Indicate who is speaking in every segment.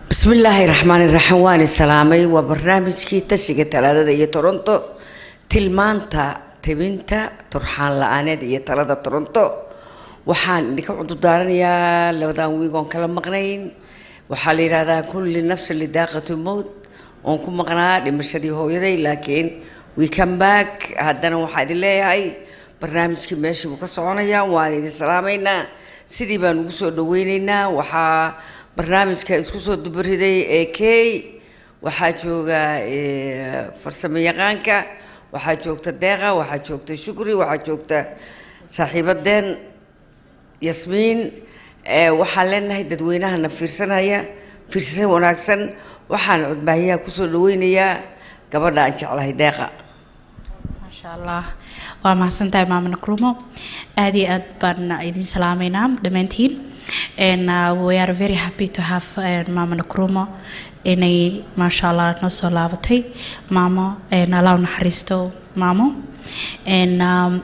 Speaker 1: بسم الله الرحمن الرحيم واني سلامي وبرنامجكي تشيغا تلادة iyo Toronto tilmaanta tebinta turxaan la'aaneed iyo talada Toronto waxaan idinka cudurdaaranayaa labadan wiigoon kala maqnayn waxaa la yiraahdaa kulli nafs li daaqatu mawt oo ku maqnaa dhimashadii hooyaday laakiin we come back haddana waxaa idin leeyahay barnaamijkii meeshii uu ka soconayaa waan idin salaameynaa sidii baan ugu soo dhaweynaynaa waxaa barnaamijka isku soo dubariday kay waxaa jooga farsamayaqaanka waxaa joogta deeqa waxaa joogta shukri waxaa joogta saaxiibadeen yasmiin waxaan leenahay dadweynahana fiirsanaya fiirsan wanaagsan waxaan codbaahiyaha kusoo dhaweynayaa gabadha aan jeclahay deeqa
Speaker 2: maasha allah waa mahadsantahay maama Nkrumah aad iyo aad baan idin salaameynaa dhammaantiin. And we are very happy to have Mama Nkrumah in a mashallah no so laabatay mama and allow naxariisto mamo and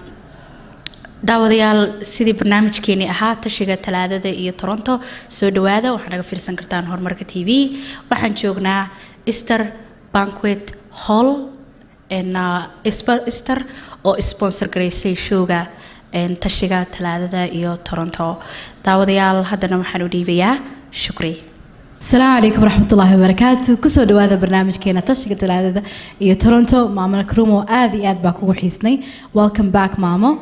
Speaker 2: daawadayaal sidii barnaamijkeeni ahaa tashiga talaadada iyo Toronto soo dhawaada waxaad naga fiirsan kartaan Horumarka TV waxaan joognaa Easter Banquet Hall and Easter oo sponsor gareysay showga tashiga talaadada iyo Toronto daawadayaal haddana waxaan u dhiibayaa shukri.
Speaker 3: السلام عليكم ورحمة الله وبركاته كسر دواء هذا برنامج كنا تشجع هذا يا تورنتو ماما نكرومو آذي آذ باكو حسني welcome back ماما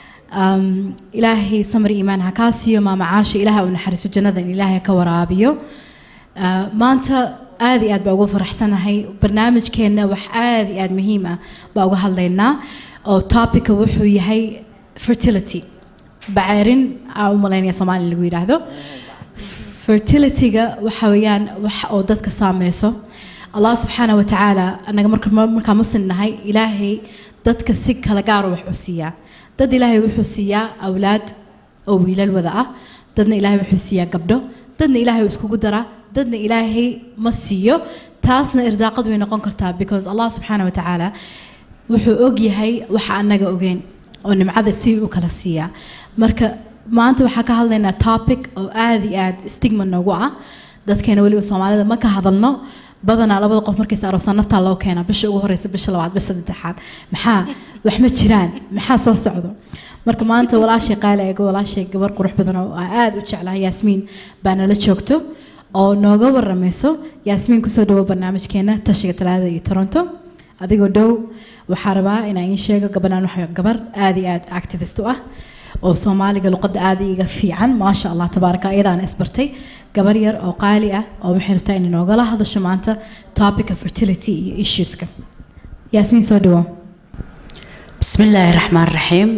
Speaker 3: إلهي سمر إيمان هكاسيو ماما عاشي إلهي ونحرس الجنة إلهي كورابيو ما أنت آذي آذ باكو فرح سنة هاي برنامج كنا وح آذي آذ مهمة باكو هاللينا أو topic وحو هاي fertility بعيرين أو ملايين صومالي اللي يقول هذا fertility-ga waxa weeyaan wax oo dadka saameeyo Allah subhanahu wa ta'ala anaga marka muslimnahay ilaahay dadka si kala gaar wax u siiya dad ilaahay wuxuu siiya awlaad oo wiilal wada ah dadna ilaahay wuxuu siiya gabdho dadna ilaahay iskugu dara dadna ilaahay ma siiyo taasna irsaaqad way noqon kartaa because Allah subhanahu wa ta'ala wuxuu og yahay waxa anaga ogeyn oo nimcada si uu kala siiya marka maanta waxa ka hadlaynaa topic oo aad stigma noogu ah dadkeena waliba Soomaalida ma ka hadalno badanaa labada qof markay saaraysan nafta loo keena bisha ugu horeysa bisha labaad bisha saddexaad maxaa wax ma jiraan maxaa soo socdo marka maanta walaashay qaali ay walaashay gabar qurux badan oo aad u jeclahay Yasmiin baan la joogto oo nooga waramayso Yasmiin ku soo dhawo barnaamijkeena tashiga talaadada iyo Toronto adigoo dhow waxa rabaa inaan sheego gabadhan waxa gabar aad activist u ah oo Soomaaliga luqada aadiga fiican ma sha Allah tabaaraka ayadaan isbartay gabar yar oo qaali ah oo waxay rabtaa in nooga la hadasho maanta topic of fertility issues-ka Yasmiin soo dhawo
Speaker 2: bismillaahir rahmaanir rahiim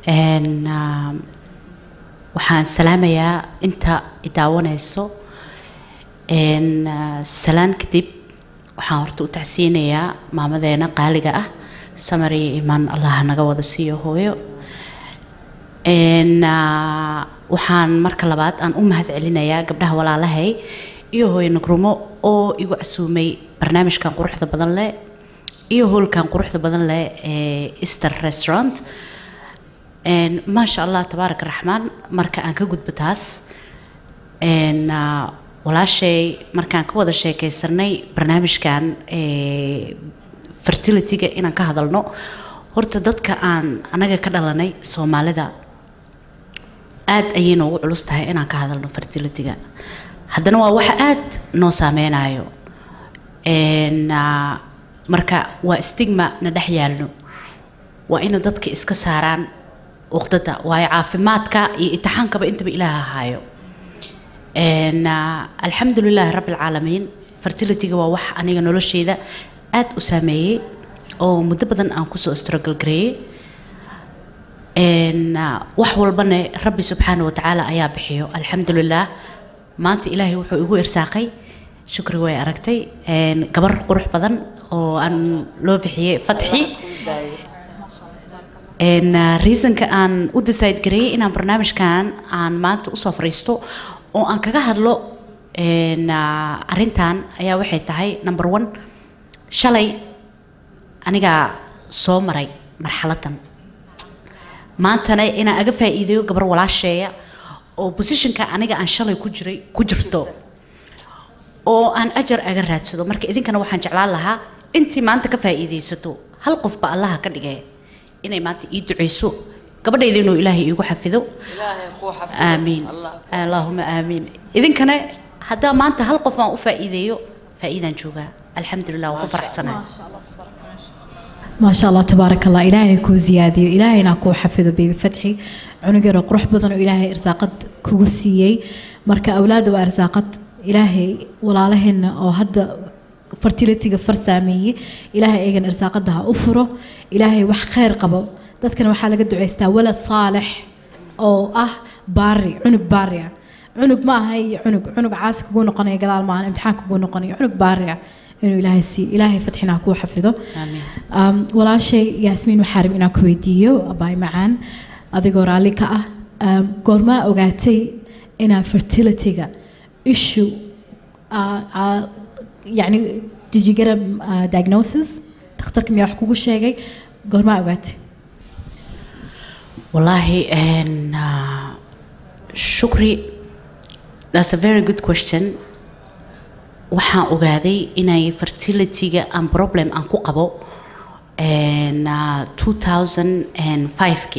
Speaker 2: waxaan salaamayaa inta idaawanayso salaan kadib waxaan horta u tacsiinayaa maamadeena qaaliga ah samari iman Allah naga wada siiyo hooyo waxaan marka labaad aan u mahad celinayaa gabdhaha walaalahay iyo hooyo Nkrumah oo igu casuumay barnaamijkan quruxda badan leh iyo hoolkan quruxda badan leh ee Easter Restaurant ma sha Allah tabaarak raxmaan marka aan ka gudbo taas walaashay markaan ka wada sheekaysanay barnaamijkan fertility-ga inaan ka hadalno horta dadka aan anaga ka dhalanay Soomaalida aad ayay noogu culus tahay inaan ka hadalno fertility-ga haddana waa wax aad noo saameynayo marka waa stigma na dhex yaalno waa inuu dadka iska saaraan uqdada waayo caafimaadka iyo imtixaankaba intaba ilaaha haayo alxamdulilaahi rabbil caalamiin fertility-ga waa wax aniga noloshayda aad u saameeyay oo muddo badan aan ku soo struggle gareeyay wax walbana rabbi subhanahu wa ta'ala ayaa bixiyo alxamdulillah maanta ilaahay wuxuu igu irsaaqay shukri way aragtay gabar qurux badan oo aan loo bixiyay Fatxi reason-ka aan u decide gareeyay inaan barnaamijkan aan maanta u soo fariisto oo aan kaga hadlo arintan ayaa waxay tahay number 1 shalay aniga soo maray marxaladan maantana inaan aga faa'iideeyo gabar walaasheeya oo positionka aniga aan shalay ku jirto
Speaker 4: oo aan ajar aga raadsado marka idinkana waxaan jeclaan lahaa intii maanta ka faa'iideysato hal qof ba Allah ka dhigay inay maanta ii duceyso gabadhayda inuu Ilaahay iigu xafido amiin Allahumma amiin idinkana hadda maanta hal qof aan u faa'iideeyo faa'iidaan joogaa alxamdulillah waan ku faraxsanahay
Speaker 3: ما شاء الله تبارك الله إلهي كو زيادي إلهي ناكو حفظه بيبي فتحي عنقر قروح بدن إلهي إرزاقت كوسيي مركا أولاده وإرزاقت إلهي ولا لهن أو هدا فرتيلتي فرسامي إلهي إيجن إرزاقت ده أفره إلهي وح خير قبل dadkan waxa laga duceystaa walad saalix oo ah baari cunug baariya cunug ma ahay cunug caas kugu noqonay gadaal ma aan imtixaan kugu noqonay cunug baariya inuu ilaahay fatxina ku xafido amiin walaashay yaasmiin waxaan inaan ku weydiiyo abay macaan adigoo raali ka ah goorma ogaatay ina fertility-ga issue yani did you get a diagnosis takhtarka miyaa wax kugu sheegay goorma ogaatay
Speaker 4: Wallahi, and Shukri, that's a very good question. Waxaan ogaaday inay fertility-ga aan problem aan ku qabo in 2005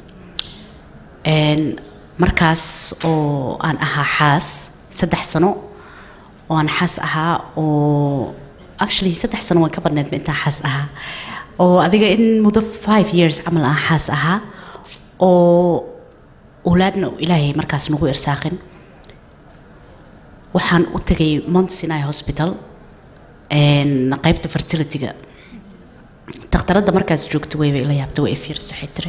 Speaker 4: markaas oo aan ahaa xaas 3 sano oo aan xaas ahaa oo actually 3 sano waan ka badneed intaan xaas ahaa oo adiga in muddo 5 years camal aan xaas ahaa oo أولادنا إلهي مركز نقول إرساقن وحن أتجي مونت سيناي هوسبيتال إن قيبت فرتيلتي جا تقترض مركز جوكت ويبي إلهي بتوقف فير سحتري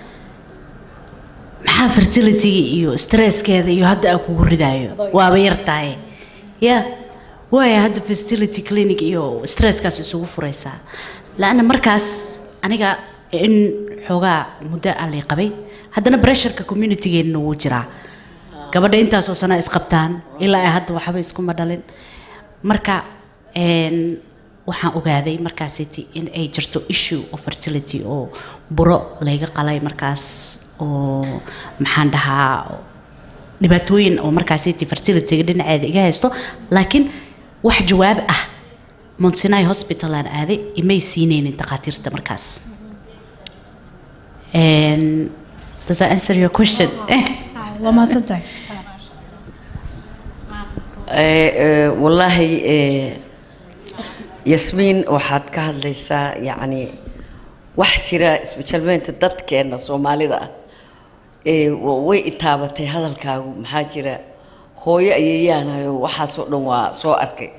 Speaker 4: مع فرتيلتي يو ستريس كذا يو هدا أكو ردايو وابيرتاي يا ويا هدا فرتيلتي كلينيك يو ستريس كاس يسوق فريسا لأن مركز أنا جا إن حوجا مدة اللي قبي هذا بريشر ككوميونيتي إنه وجرا gabadha intaas oo sana isqabtaan ilaa ay hadda waxba isku madalin marka waxaan ogaaday markaasiti in ay jirto issue of fertility oo buro laga qalay markaas oo maxaan dhahaa dhibaatooyin oo markaasiti fertility dhinaceeda iga haysto laakiin wax jawaab ah Mount Sinai Hospital aan aaday imay siineen taqaatiirta markaas does that answer your question
Speaker 3: وما تصدق
Speaker 1: والله ياسمين waxaad ka hadlaysaa yani wax jira isbeddelmeenta dadkeena Soomaalida way itaabatay hadalkaagu maxaa jira hooyo ayeeyaanayo waxa soo dhan waa soo arkay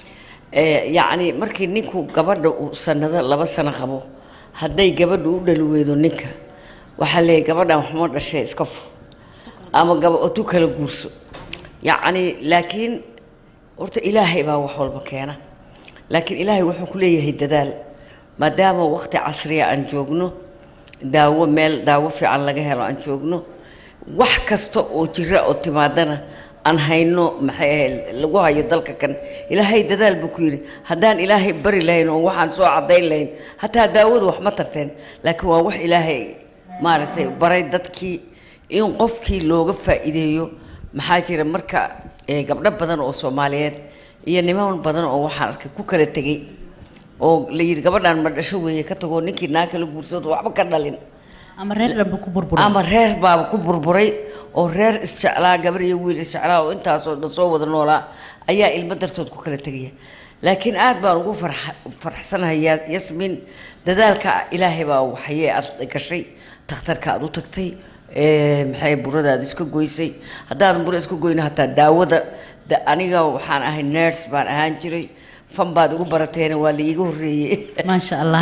Speaker 1: yani markii ninku gabadha uu sanado 2 sano qabo haday gabadhu u dhalweedo ninka waxa leeyahay gabadhan wax ma dhashay iska fur ama gabadhu kala guurso يعني لكن قلت إلهي ما وحول مكانه لكن إلهي وحول كليه الدلال ما دام وقت عصري عن جوجنو داو ميل داو في عن لجهه عن جوجنو وحكستو وجراء وتمادنا عن هينو محيل لقوها يضلك كان إلهي الدلال بكيري هدان إلهي بري لين ووحن سوى عضين لين حتى داود وحمترتين لكن وح إلهي ما رتي بريدتكي إن قفكي لوقف إيديو maxaa jira marka gabdho badan oo Soomaaliyeed iyo niman badan oo waxaan arkay ku kala tagay oo la yiri gabadhan ma dhasho weeye ka tago ninkii naaka la guursado waxba ka dhalin
Speaker 4: ama reer baa ku burburay
Speaker 1: ama reer baa ku burburay oo reer isjeclaa gabar iyo wiil isjeclaa oo intaas oo soo wada noolaa ayaa ilmo dartood ku kala tagay laakiin aad baan ugu farxsanahay Yasmin dadaalka Ilaahay baa waxay aad gashay takhtarka aad u tagtay maxay buradaad isku goysay hadaad bur isku goyno hataa daawada aniga waxaan ahay nurse baan ahaan jiray fan baad ugu barateen waa la iiga horeeyay
Speaker 4: ma sha Allah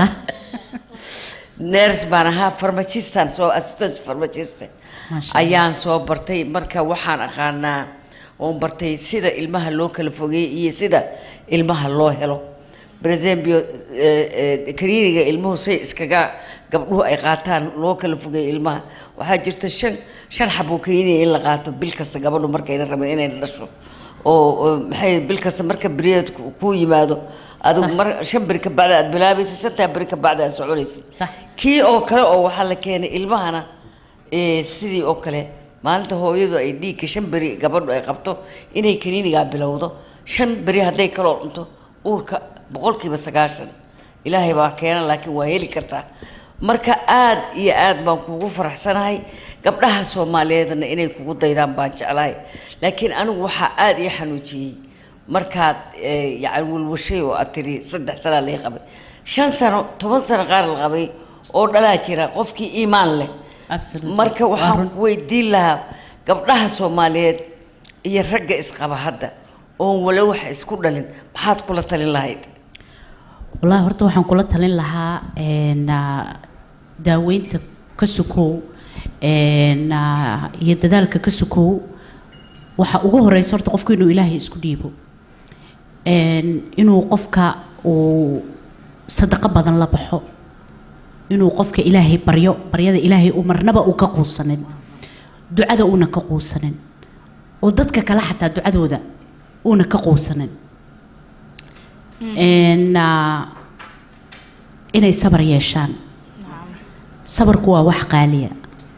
Speaker 1: nurse baan ahaa pharmacist soo assistant pharmacist ayaan soo bartay marka waxaan aqaanaa oo bartay sida ilmaha loo kala fogeeyo iyo sida ilmaha loo helo بريزيمبيو كرينيجا الموسى إسكجا قبله أي قاتان لوكال فوق الماء وحاجرت شن حبو كريني إلا قاتو بالكس قبله مركين الرمين النشر أو حي بالكس مركب بريد كوي مادو هذا شبرك بعد بلابس ستة برك بعد سعوليس
Speaker 4: صح
Speaker 1: كي أو كلا أو حلا كان الماء أنا سيدي أو كلا ما أنت هو يدو أيدي كشبري قبله أي قبته إني كريني قابل وضو shan beri hadday kaloo cunto uurka 90% ilaahay baa keena laakiin waa heli kartaa marka aad iyo aad baan kugu faraxsanahay gabdhaha Soomaaliyeedna inay kugu daydaan baan jeclahay laakiin anigu waxa aad ii xanuujiyay markaad yacni walwashay oo atiri 3 sano la qabay 5 sano 10 sano qaar la qabay oo dhalaa jira qofkii iimaan leh marka waxaan weydiin lahaa gabdhaha Soomaaliyeed iyo ragga isqaba hadda oo wala wax isku dhalin maxaad kula talin lahayd
Speaker 4: والله horta waxaan kula talin lahaa daaweynta ka sukow iyo dadaalka ka sukow waxa ugu horeysa horta qofku inuu Ilaahay isku dhiibo inuu qofka uu sadaqa badan la baxo inuu qofka Ilaahay baryada Ilaahay uu marnaba uu ka quusanin ducada uuna ka quusanin oo dadka kale xataa ducadooda uuna ka quusanin inay sabar yeeshaan sabarku waa wax qaaliya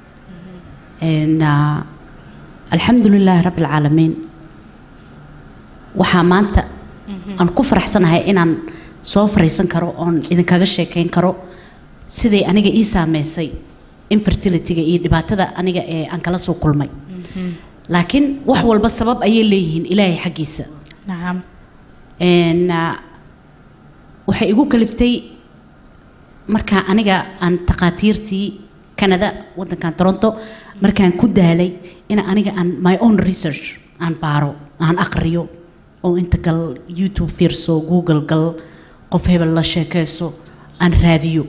Speaker 4: alxamdulilah rabbil caalamiin waxaa maanta aan ku faraxsanahay inaan soo fariisan karo oon idinkaga sheekayn karo siday aniga ii saameysay infertilityga iyo dhibaatada aniga ee aan kala soo kulmay laakiin wax walba sabab ayay leeyihiin Ilaahay xaqiisa
Speaker 2: nacam
Speaker 4: waxay igu kaliftay marka aniga aan taqaatiirtii Canada wadankan Toronto markaan ku daalay in aniga aan my own research aan baaro aan aqriyo oo inta gal YouTube fiirso Google gal qof hebel la sheekayso aan raadiyo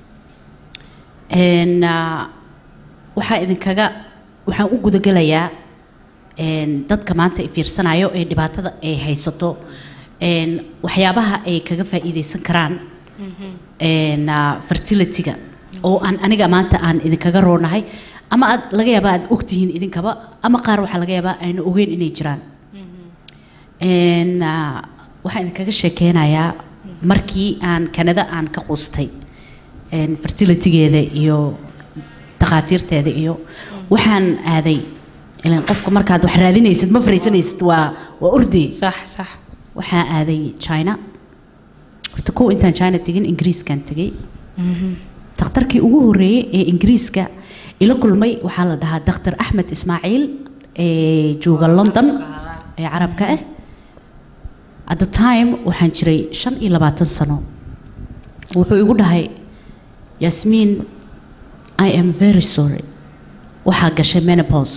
Speaker 4: waxaan u gudagalayaa dadka maanta ay fiirsanayo ee dhibaatada ay haysato waxyaabaha ay kaga faa'iideysan karaan fertilityga oo aan aniga maanta aan idinkaga roonahay ama aad laga yaabaa aad ogtihiin idinkaba ama qaar waxaa laga yaabaa ayna ogeyn inay jiraan waxaan idinkaga sheekeynayaa markii aan Canada aan ka quustay fertilitygeeda iyo taqaatiirteeda iyo waxaan aaday ilaan qofka markaad wax raadinaysid ma fariisanaysid waa orday
Speaker 2: صح
Speaker 4: waxaan aaday China horta ko intaan China tagin Ingiriiskan tagay dhakhtarkii ugu horeeyay ee Ingiriiska ila kulmay waxaa la dhahaa Dr. Ahmed Ismaaciil ee jooga London ee Carabka ah at the time waxaan jiray 25 sano wuxuu igu dhahay Yasmin I am very sorry waxaa gashay menopause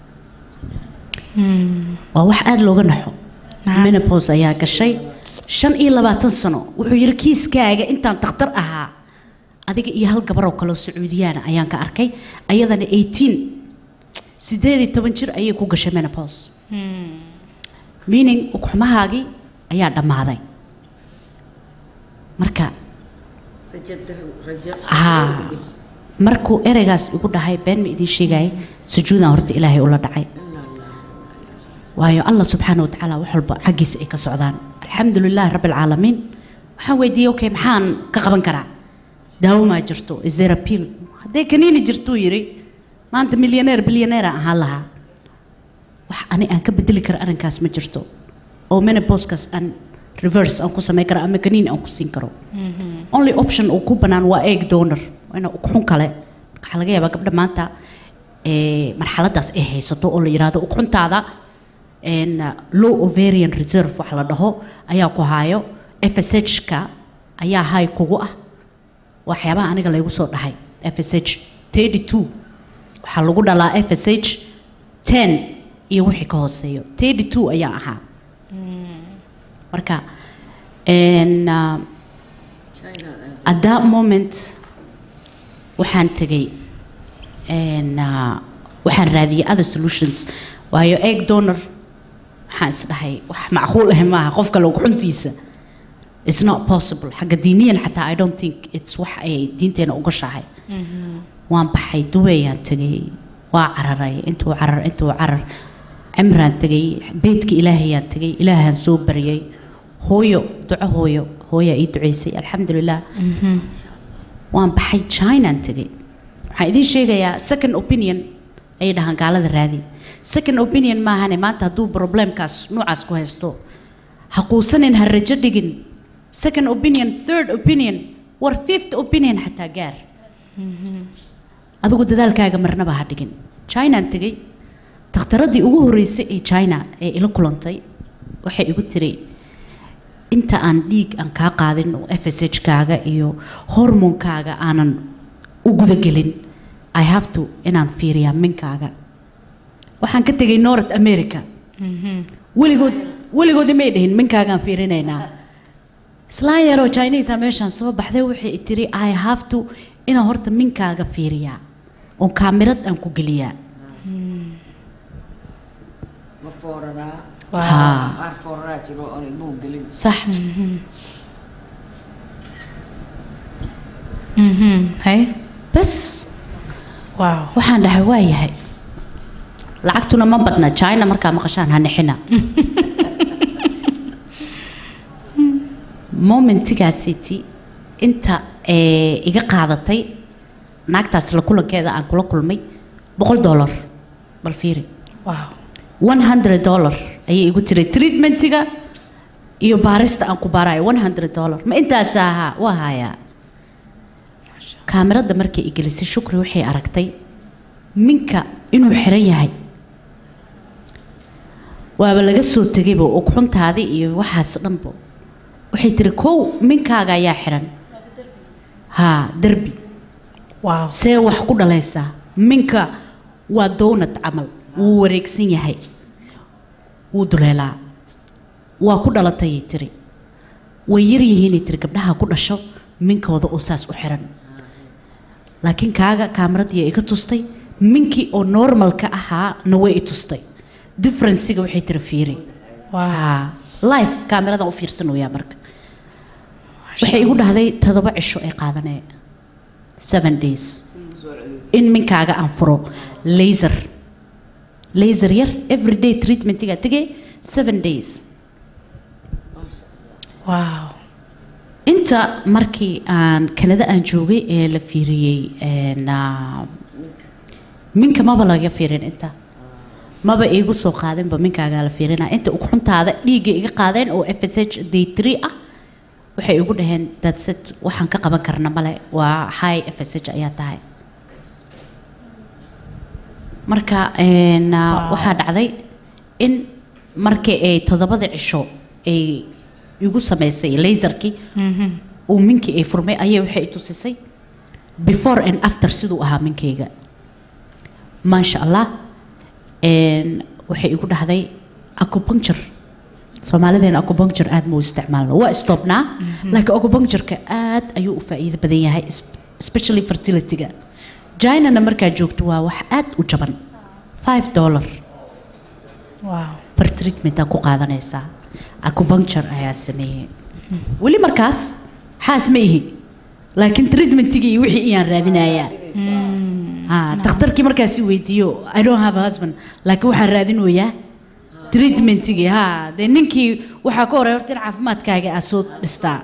Speaker 4: waa wax aad looga naxo menopause ayaa gashay 25 sano wuxuu yiri kiiskaaga intaan dhakhtar ahaa adiga iyo hal gabar oo kale Sacuudiyana ayaan ka arkay ayadana 18 jir ayay ku gashay menopause meaning ukumahaagi ayaa dhamaaday marka markuu ereygaas igu dhahay been ma idin sheegay sujuudan horta Ilaahay ula dhacay waayo Allah subhanahu wa ta'ala wax walba xaqiisa ay ka socdaan alxamdulillah rabbil caalamiin waxaan weydiiyay okay maxaan ka qaban karaa daawo ma jirto is there a pill haday kaniini jirto yiri maanta billionaire ahaan lahaa wax ani aan ka bedeli karo arrinkaas ma jirto oo menopause aan reverse aan ku sameyn karo ama kaniini aan ku siin karo only option oo ku banaan waa egg donor ina ukun kale waxa laga yaabaa gabdha maanta marxaladaas ay haysato oo la yiraahdo ukuntaada low ovarian reserve wax la dhaho ayaa ku haayo FSH-ka ayaa hay kugu ah waxyaabaha aniga la igu soo dhahay FSH 32 waxa lagu dhalaa FSH 10 iyo wixii ka hooseeyo 32 ayaa ahaa marka at that moment waxaan tagay waxaan raadiyay other solutions waayo egg donor waxaan isdhahay wax macquul ah maaha qofka lagu xuntiisa it's not possible xagga diiniyan xataa I don't think it's wax ay diinteena uga shahay waan baxay Dubayaan tagay waa cararay intuu carar cimraan tagay beedka Ilaahayaan tagay Ilaahaan soo bariyay hooyo ii duceysay alxamdulillah waan baxay China tagay waxaan idin sheegayaa second opinion ay dhahan gaalada raadi second opinion ma ahane maanta haduu problemkaas noocaas ku haysto haquusanin ha rajo dhigin second opinion third opinion war fifth opinion xataa gaar adigu dadaalkaaga marnaba ha dhigin China tagay takhtaradii ugu horeysay ee China ee ila kulantay waxay igu tiri inta aan dhiig aan ka qaadin oo FSH kaaga iyo hormoonkaaga aanan u guda gelin I have to inaan fiiriyaa minkaaga waxaan ka tagay North America weligood ma dhahin minkaagaan fiirinaynaa islaan yaroo Chinese meeshaan soo baxday waxay tiri I have to inaan horta minkaaga fiiriyaa oo kaamirad aan ku geliyaa صح
Speaker 2: هاي
Speaker 4: بس
Speaker 2: واو
Speaker 4: waxaan dhahay waa yahay lacagtuna ma badna China markaa maqashaan hanixina momentigaasiti inta iga qaadatay naagtaas la kulankeeda aan kula kulmay $100 bal fiiri
Speaker 2: واو
Speaker 4: $100 ayay igu tiray treatmentiga iyo baarista aan ku baarayo $100 ma intaas ahaa waa haya kaamirada markay igelisay shukri waxay aragtay minka inuu xiran yahay waaba laga soo tagayba oo xuntaadii iyo waxaas dhanbo waxay tiri kow minkaaga ayaa xiran ha darbi
Speaker 2: واو
Speaker 4: see wax ku dhalaysaa minka waa donut camal wuu wareegsan yahay wuu duleelaa waa ku dhalatay tiri way yar yihiin tiri gabdhaha ku dhasho minkooda oo saas u xiran laakiin kaaga kaamirada ay ka tustay minkii oo normalka ahaa na way tustay difference-ga waxay tiri fiiri
Speaker 2: واو
Speaker 4: live kaamirada u fiirsanaya marka waxay igu dhahday 7 cisho ay qaadanay 7 days in minkaaga aan furo laser yar everyday treatment-ga tagay 7 days
Speaker 2: واو
Speaker 4: inta markii aan Canada aan joogay ee la fiiriyay minka maba laga fiirin inta maba iigu soo qaadinba minkaaga la fiirinaa inta ugu xuntaada dhiiga iga qaadeen oo FSH day 3 ah waxay igu dhaheen that's it waxaan ka qaban karna male waa high FSH ayaa tahay marka waxaa dhacday in markii ay 7 cisho ay igu sameysay laserkii oo minkii ay furmay ayay waxay tusisay before and after sidoo ahaa minkayga ma sha Allah waxay igu dhahday acupuncture Soomaalideena acupuncture aad ma u isticmaalno waa stopna laakiin acupuncture-ka aad ayuu u faa'iido badan yahay especially fertility-ga China markaa joogto waa wax aad u jaban $5
Speaker 2: واو
Speaker 4: per treatment ku qaadanaysa acupuncture ayaa sameeyay wali markaas xaas ma ihi laakiin treatment-igi wixii aan raadinayaa dhakhtarkii markaas weydiiyo I don't have a husband laakiin waxaan raadinayaa treatment-igi de ninkii waxa ka horeey horta caafimaadkaaga aad soo dhistaa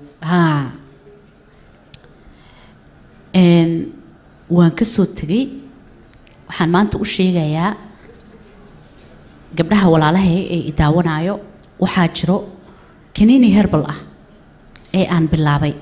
Speaker 4: waan ka soo tagay waxaan maanta u sheegayaa gabdhaha walaalahay ee idaawanayo waxaa jiro kaniini herbal ah ee aan bilaabay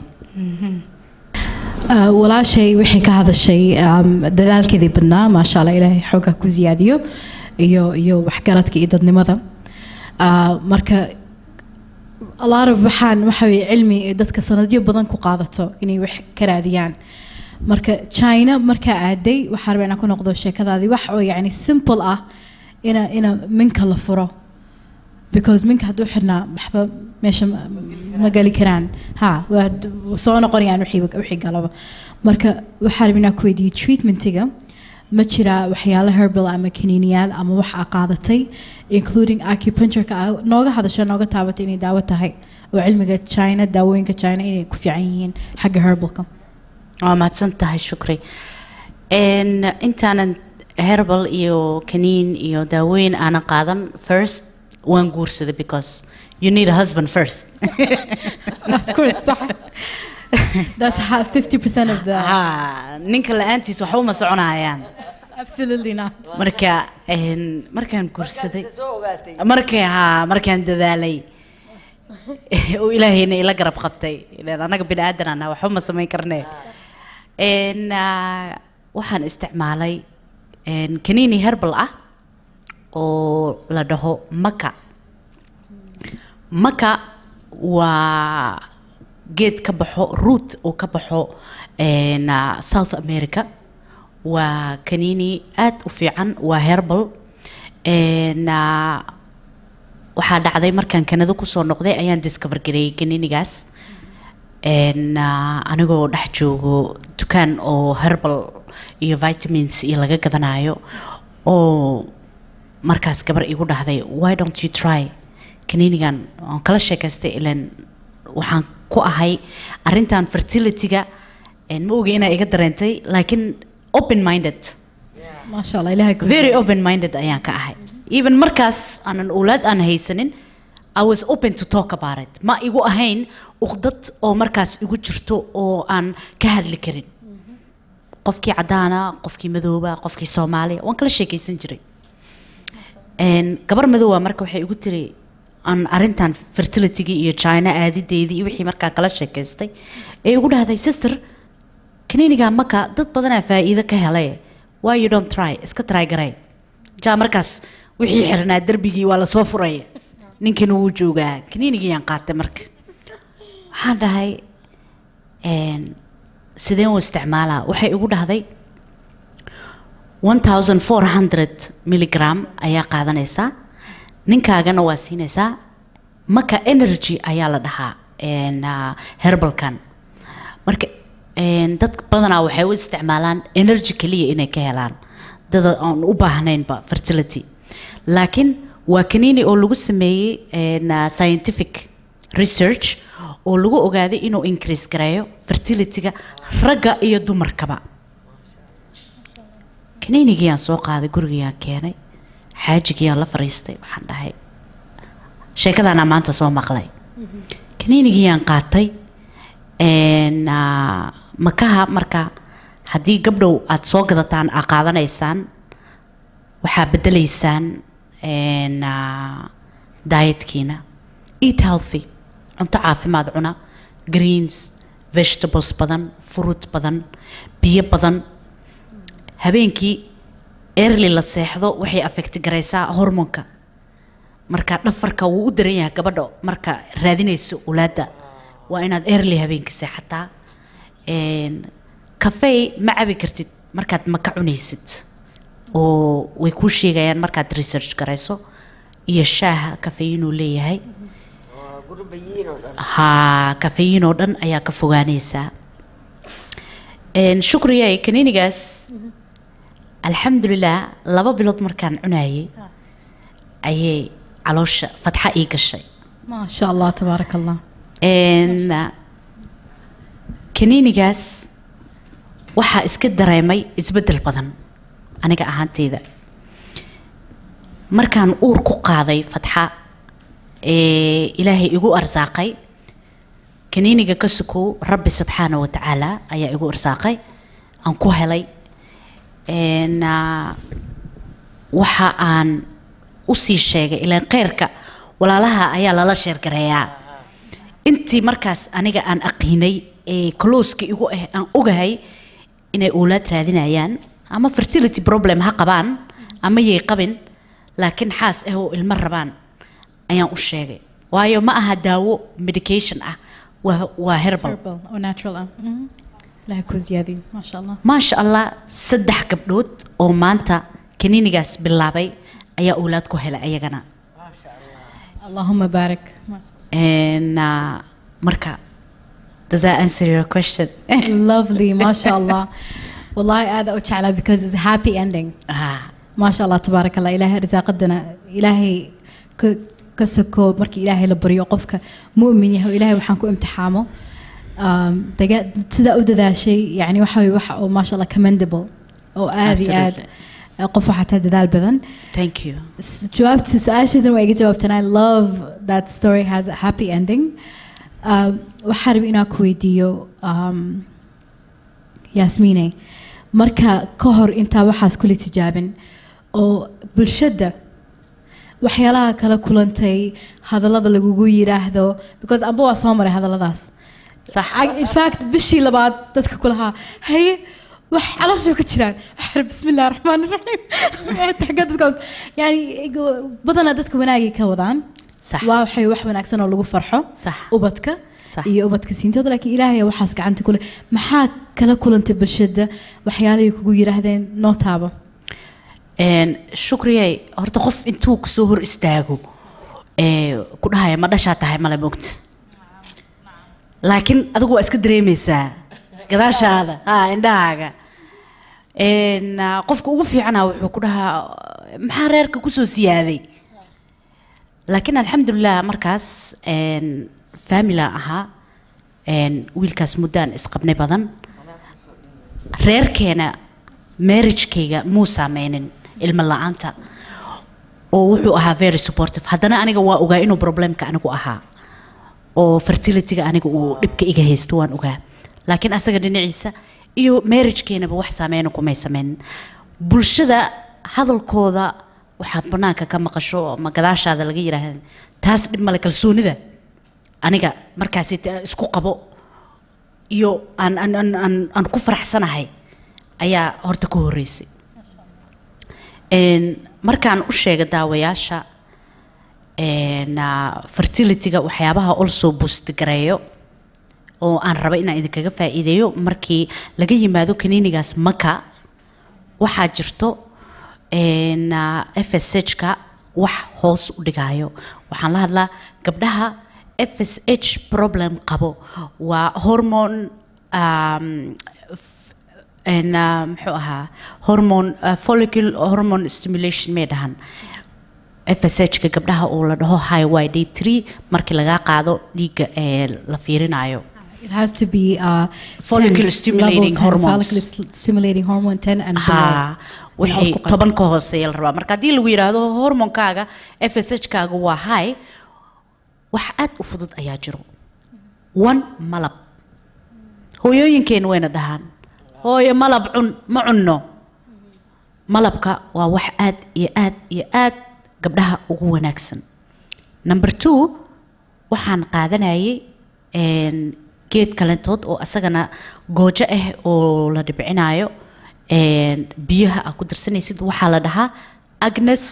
Speaker 3: walaashay waxay ka hadashay dadaalkeedii badnaa maasha Allah ilaahay xoogaa ku ziyaadiyo iyo waxgaradka iyo dadnimada marka a lot of waxaan waxa weeye cilmi dadka sanadyo badan ku qaadato inay wax ka raadiyaan marka China marka aaday waxa rabaa inaan ku noqdo sheekadaadii wax oo yani simple ah ina minka la furo because minka haduu xirnaa waxba meesha ma gali karaan waa soo noqonayaan wixii galaba marka waxa rabaa inaan ku weydiiyo treatment-iga ma jira waxyaalo herbal ama kaniiniyaal ama wax qaadatay including acupuncture-ka nooga hadasho nooga taabatay inay daawo tahay oo cilmiga China daawooyinka China inay ku fiican yihiin xagga herbal-ka
Speaker 4: mahadsan tahay shukri intaanan herbal iyo kaniin iyo daawooyin aanan qaadan first waan guursaday because you need a husband first
Speaker 3: of course صح that's 50% of the
Speaker 4: ninka la'aantiis waxa uma soconayaan
Speaker 3: absolutely not
Speaker 4: markaan guursaday markaan dadaalay oo ilaahayna ila garab qabtay ilaan anaga bini aadan waxba ma samayn karnee waxaan isticmaalay kaniini herbal ah oo la dhaho maka waa geed ka baxo root oo ka baxo South America waa kaniini aad u fiican waa herbal waxaa dhacday markaan Canada ku soo noqday ayaan discover gareeyay kaniinigaas anigoo dhex joogo dukaan oo herbal iyo vitamins iyo laga gadanayo oo markaas gabar igu dhahday why don't you try kaniinigan aan kala sheekaystay ilaan waxaan ku ahay arrintan fertility-ga ma ogi inaa iga dareentay laakiin open minded
Speaker 3: ما شاء الله إلهي
Speaker 4: very open minded ayaan ka ahay even markaas aanan awlaad aan haysanin I was open to talk about it ma igu ahayn uqdad oo markaas igu jirto oo aan ka hadli karin qofkii cadaana qofkii madooba qofkii Soomaaliya waan kala sheekaysan jiray gabar madooba marka waxay igu tiri aan arintan fertility-ga iyo China aadideedii iyo wixii markaa kala sheekaystay ee igu dhahday sister kaniiniga maka dad badan faa'iido ka helay why you don't try iska try garay jaa markaas wixii xirnaa darbigii waa la soo furay ninkiina wuu joogaa kaniinigii aan qaatay marka waxaan dhahay sideen u isticmaalaa waxay igu dhahday 1400 milligram ayaa qaadanaysaa ninkaagana waa siinaysaa maka energy ayaa la dhahaa herbalkan marka dad badanaa waxay u isticmaalaan energy kaliya inay ka helaan dad aan u baahnaynba fertility laakiin waa kaniini oo lagu sameeyay scientific research oo lagu ogaaday inuu increase gareeyo fertility-ga ragga iyo dumarkaba kaniinigii aan soo qaaday gurigii aan keenay xaajigii aan la fariistay waxaan dhahay sheekadaana maanta soo maqlay kaniinigii aan qaatay makaha marka haddii gabdhow aad soo gadataan aa qaadanaysaan waxaa bedelaysaan dietkiina eat healthy cunto caafimaad cuna greens vegetables badan fruit badan biyo badan habeenkii early la seexdo waxay affect garaysaa hormoonka marka dhafarka wuu u daran yahay gabadha marka raadinayso ulaada waa inaad early habeenkii seexataa kafee ma cabi kartid markaad maka cunaysid oo way kuu sheegayaan markaad research garayso iyo shaaha kafeeyinuu leeyahay kafeeyin oo dhan ayaa ka fogaanaysaa shukriya kaniinigaas alxamdulilah 2 bilood markaan cunayay ayay caloosha fatxa ii gashay
Speaker 3: ما شاء الله تبارك الله
Speaker 4: kaniinigaas waxaa iska dareemay isbedel badan aniga ahaanteyda markaan uur ku qaaday fatxa ilaahay igu arsaaqay kaniiniga ka sukow rabbi subxaanahu wa tacaala ayaa igu arsaaqay aan ku helay waxa aan u sii sheegay ilaan khayrka walaalaha ayaa lala sheergareeyaa intii markaas aniga aan aqiinay close-ka igu aan ogahay inay awlaad raadinayaan ama fertility problem ha qabaan ama yay qabin laakiin xaas ah oo ilmo rabaan ayaan u sheegay waayo ma aha daawo medication ah waa herbal
Speaker 3: أو natural لا كوزيادي ما شاء الله
Speaker 4: ما شاء الله 3 gabdhood oo maanta kaniinigaas bilaabay ayaa awlaad ku helay ayagana
Speaker 3: اللهم بارك
Speaker 4: marka does that answer your question
Speaker 3: lovely ما شاء الله والله هذا أتشعله because it's a happy ending ما شاء الله تبارك الله إلهي رزاقنا إلهي كسكو مركي إلهي لبريو قفك مؤمن يهو إلهي وحنكو امتحامه سدا أود ذا شيء يعني وحوي أو ما شاء الله commendable أو آدي آد قفوا حتى ذا البذن
Speaker 4: thank you
Speaker 3: جوابت سؤال شدن وإيجي جوابت and I love that story has a happy ending وحارب إنا كويديو ياسميني marka ka hor inta waxaas kula tijaabin oo bulshada waxyaalaha kala kulantay hadallada lagugu yiraahdo because amba waa soo maray hadalladaas
Speaker 4: صح
Speaker 3: in fact bishii labaad dadka kulahaa haye wax caloosha ka jiraan bismillaah raxmaan raxiim taxka dadkaas yani badana dadka wanaagay ka wadaan
Speaker 4: صح
Speaker 3: waa waxay wax wanaagsan oo lagu farxo
Speaker 4: صح
Speaker 3: ubadka
Speaker 4: صح
Speaker 3: iyo ubadka siintooda laakiin ilaahay waxaas gacanta kule maxaa kala kulantay bulshada waxyaalihii kugu yiraahdeen noo taabo
Speaker 4: shukriyay horta qof intuu ku soo hor istaago ku dhahaya ma dhashaa tahay male moogta laakiin adigu waa iska dareemaysaa gadaashaada indhahaaga qofka ugu fiicana wuxuu ku dhahaa maxaa reerka kusoo siyaaday laakiin alxamdulilah markaas famila ahaa wiilkaas muddaan isqabnay badan reerkeena marriagekayga muu saameynin ilmo la-aanta oo wuxuu ahaa very supportive haddana aniga waa ogaa inuu problemka anigu ahaa oo fertilityga aniga uu dhibka iga haysto waan ogaa laakiin asaga dhinaciisa iyo marriagekeenaba wax saameyna kumay sameynin bulshada hadalkooda waxaad banaanka ka maqasho ama gadaashaada laga yiraahdo taas dhib male kalsoonida aniga markaas isku qabo iyo aan ku faraxsanahay ayaa horta ku horeysay markaan u sheegay daawayaasha fertilityga waxyaabaha also boost gareeyo oo aan raba inaan idinkaga faa'iideeyo markii laga yimaado kaniinigaas maka waxaa jirto FSH-ka wax hoos u dhigayo waxaan la hadlaa gabdhaha FSH problem qabo waa hormone muxuu ahaa hormone follicle hormone stimulation may dhahan FSH-ka gabdhaha oo la dhaho high YD3 markii laga qaado dhiigga la fiirinayo
Speaker 3: It has to be
Speaker 4: follicle stimulating hormones.
Speaker 3: Follicle stimulating hormone 10 and
Speaker 4: ha wixii toban ka hooseeya la rabaa marka haddii lagu yiraahdo hormonkaaga FSH-kaaga waa high wax aad u fudud ayaa jiro one malab hooyooyinkeen wayna dhahaan hooyo malab cun ma cunno malabka waa wax aad iyo aad iyo aad gabdhaha ugu wanaagsan number 2 waxaan qaadanayay geed kalentood oo asagana goojo ah oo la dhibcinayo biyaha aad ku darsanaysid waxaa la dhahaa Agnes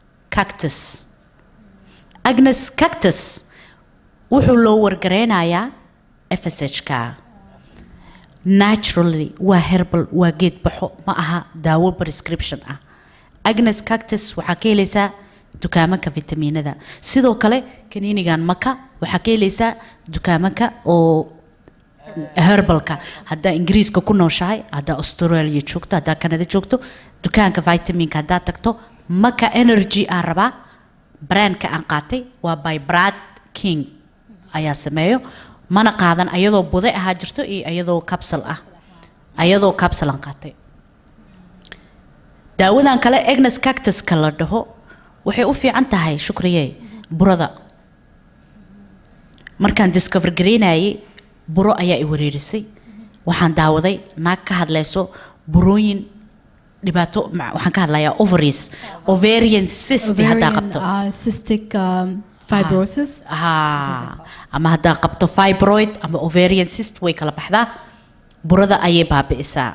Speaker 4: cactus wuxuu loo wargareynayaa FSH-ka naturally waa herbal waa geed baxo ma aha daawo prescription ah Agnes cactus waxaa ka helaysaa dukaamanka fitamiinada sidoo kale kaniinigan maka waxaa ka helaysaa dukaamanka oo herbalka haddaa ingiriiska ku nooshahay haddaa australia joogto haddaa canada joogto dukaanka vitaminka haddaa tagto maka energy aan rabaa brandka aan qaatay waa by Brad King ayaa sameeyo mana qaadan ayadoo buday ahaa jirto iyo ayadoo capsule ah ayadoo capsule aan qaatay daawadan kale Agnes cactus ka la dhaho waxay u fiican tahay shukriye burada markaan discover gareynayay buro ayaa i wareerisay waxaan daawaday naag ka hadlayso burooyin dhibaato waxaan ka hadlayaa ovaries ovarian cyst haddaa qabto
Speaker 3: cystic fibrosis
Speaker 4: ama haddaa qabto fibroid ama ovarian cyst way kala baxdaa burada ayay baabi'isaa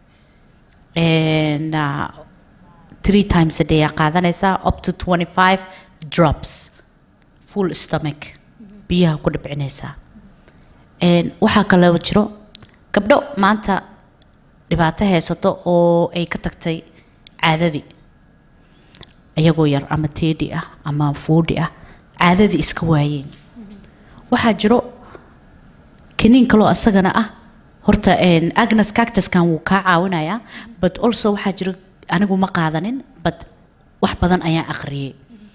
Speaker 4: 3 times a day qaadanaysaa up to 25 drops full stomach biyaha ku dhibcinaysaa waxaa kaloo jiro gabdho maanta dhibaato haysato oo ay ka tagtay caadadii ayagoo yar ama teedi ah ama foodi ah caadadii iska waayeen waxaa jiro kaniin kaloo asagana ah horta Agnes cactuskan wuu kaa caawinayaa but also waxaa jiro anigu ma qaadanin but wax badan ayaan aqriyay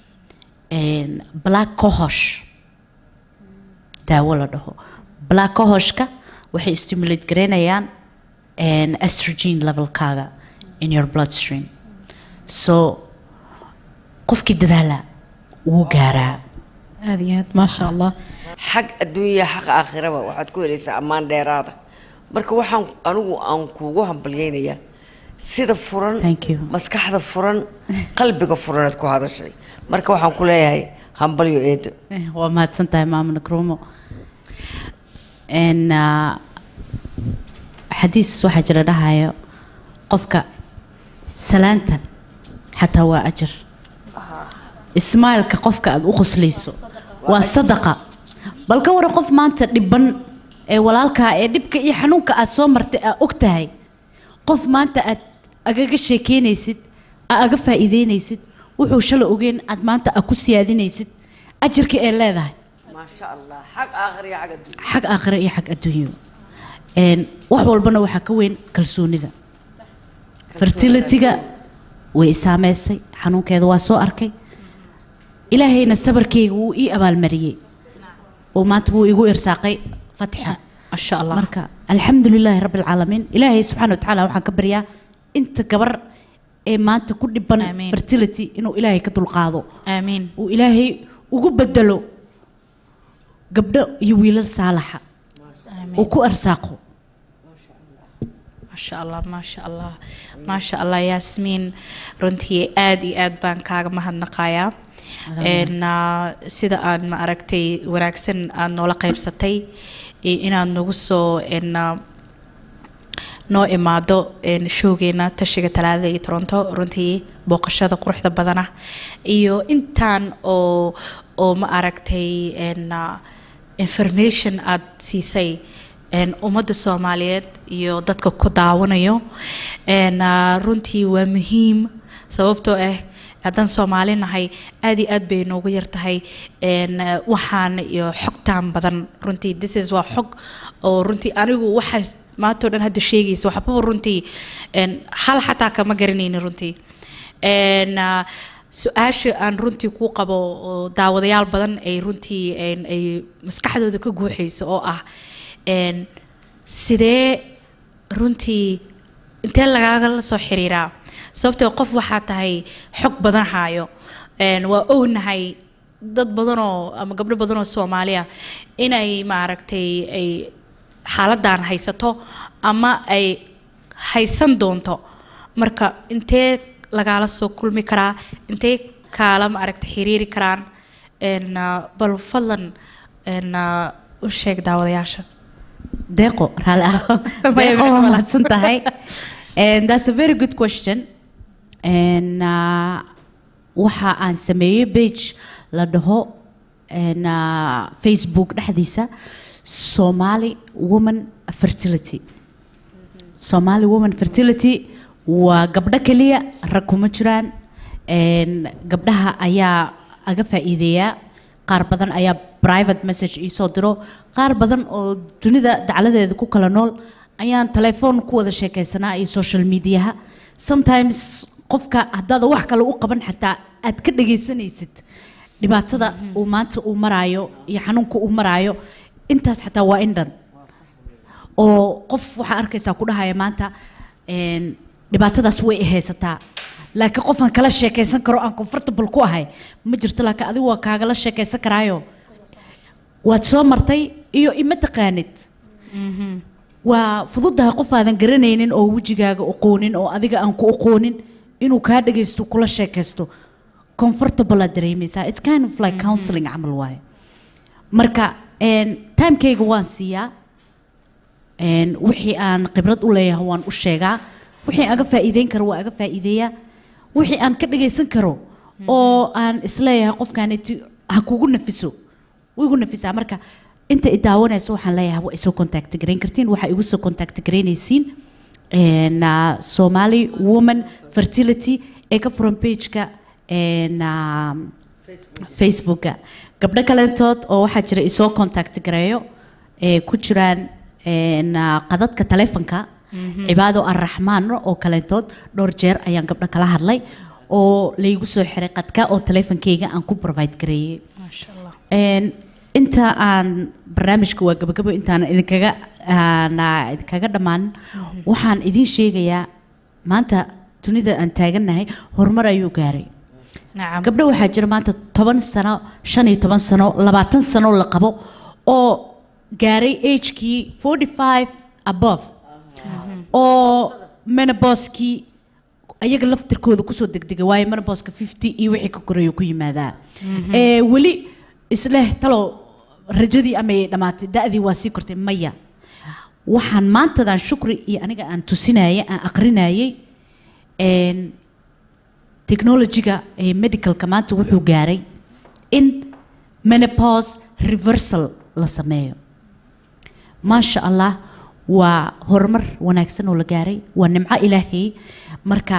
Speaker 4: black cohosh daawo la dhaho black cohoshka waxay stimulate gareynayaan estrogen levelkaaga in your bloodstream so qofkii dadaala wuu gaaraa
Speaker 3: aad iyo aad maasha allah
Speaker 1: xag adduunya xaq aakhiraba waxaad ku helaysaa ammaan dheeraada marka waxaan anigu aan kuugu hambalyeynayaa sida furan
Speaker 4: Thank you.
Speaker 1: maskaxda furan qalbiga furanaad ku hadashay marka waxaan ku leeyahay hambalyo eedo
Speaker 4: waa mahadsantahay maamul Krumo en xadiis waxa jira dhahayo qofka salaanta xataa waa ajir ismaalka qofka aad u qoslayso waa sadaqa bal ka waran qof maanta dhiban ee walaalka ee dhibka iyo xanuunka aad soo martay aad ogtahay qof maanta aad agaga sheekeynaysid aga faa'iideynaysid wuxuu shalay ogeen aad maanta aad ku siyaadinaysid ajirka ee leedahay
Speaker 1: ma sha Allah xaq
Speaker 4: aakhira iyo xaq adduunyo wax walbana waxa ka weyn kalsoonida fertilityga way saameysay xanuunkeeda waa soo arkay ilaahayna sabarkeyga wuu ii abaalmariyay oo maanta wuu igu irsaaqay fatxa
Speaker 2: ما شاء الله
Speaker 4: marka alxamdulilaahi rabbil caalamiin ilaahay subxaanahu wa tacaala waxaan ka baryaa inta gabar ee maanta ku dhiban
Speaker 2: Amiin.
Speaker 4: fertility inuu ilaahay ka dulqaado
Speaker 2: آمين
Speaker 4: uu ilaahay ugu bedelo gabdho iyo wiilal saalaxa uu ku arsaaqo
Speaker 2: ما شاء الله ما شاء الله ما شاء الله ياسمين runtii aad iyo aad baan kaaga mahadnaqayaa sida aad ma aragtay wanaagsan aad noola qaybsatay iyo inaad nagu soo noo imaado showgeena tashiga talaadada iyo Toronto runtii booqashada quruxda badana iyo intaan oo ma aragtay information aad siisay ummadda Soomaaliyeed iyo dadka ku daawanayo runtii waa muhiim sababtoo ah haddaan Soomaali nahay aad iyo aad bay noogu yartahay waxaan iyo xogtaan badan runtii this is waa xog oo runtii anigu waxa maanta oo dhan hadda sheegayso waxba runtii hal xataa kama garanaynin runtii su-aasha aan runtii ku qabo oo daawadayaal badan ay runtii ay maskaxdooda ka guuxayso oo ah sidee runtii intee lagaaga la soo xiriiraa sababtoo qof waxaa tahay xog badan haayo waa ognahay dad badanoo ama gabdho badanoo Soomaaliya inay maaragtay ay xaaladdan haysato ama ay haysan doonto marka intee lagala soo kulmi karaa intee kaala maaragtay xiriiri karaan bal fadlan u sheeg daawadayaasha
Speaker 4: deeqo raali ah deeqo waa mahadsan tahay and that's a very good question and waxa aan sameeyay page la dhaho Facebook dhexdiisa Somali woman fertility Somali woman fertility waa gabdho kaliya rag kuma jiraan gabdhaha ayaa aga faa'iideeya qaar badan ayaa private message ii soo diro qaar badan oo dunida dacaladeeda ku kala nool ayaan telefoon ku wada sheekaysanaa iyo social mediaha sometimes qofka haddaad wax kale u qaban xataa aad ka dhageysanaysid dhibaatada uu maanta uu maraayo iyo xanuunka uu maraayo intaas xataa waa indhan oo qof waxa arkaysaa ku dhahaya maanta dhibaatadaas way haysataa laakiin qofan kala sheekaysan karo aan comfortable ku ahay ma jirto laakiin adigu waa kaagala sheekaysan karaayo waad soo martay iyo ima taqaanid waa fududahay qof aadan garanaynin oo wejigaaga aqoonin oo adiga aan ku aqoonin inuu kaa dhagaysto kula sheekaysto comfortable aad dareemaysaa it's kind of like counseling camal waaye marka timekayga waan siiyaa wixii aan khibrad u leeyahay waan u sheegaa wixii aga faa'iideyn karo waa aga faa'iideeyaa wixii aan ka dhagaysan karo oo aan isleeyahay qofkaaniti ha kugu nafiso wigu nafisaa marka inta i daawanayso waxaan leeyahay waa isoo contact garayn kartiin waxaa igu soo contact garaynaysiin Somali woman fertility ee ka furan page-ka Facebook gabdho kalentood oo waxaa jira isoo contact gareeyo ee ku jiraan qadadka telefonka cibaado arraxmaan oo kalentood dhowr jeer ayaan gabdho kala hadlay oo laygu soo xiray qadka oo telefonkeyga aan ku provide gareeyay
Speaker 2: ما شاء الله
Speaker 4: inta aan barnaamijka waa gabagabo intaan idinkaga dhammaan waxaan idin sheegayaa maanta dunida aan taagannahay horumar ayuu gaaray
Speaker 2: نعم
Speaker 4: gabdho waxaa jira maanta 10 sano 15 sano 20 sano la qabo oo gaaray agekii 45 above oo menopause-kii ayaga laftirkooda kusoo degdegay waayo menopause-ka 50 iyo wixii ka koreeyo ku yimaadaa weli isleh talo rajadii ama ay dhamaatay da'dii waa sii kortay maya waxaan maantadan shukri iyo aniga aan tusinayay aan aqrinayay technology-ga medical-ka maanta wuxuu gaaray in menopause reversal la sameeyo maasha allah waa horumar wanaagsan oo la gaaray waa nimco ilaahay marka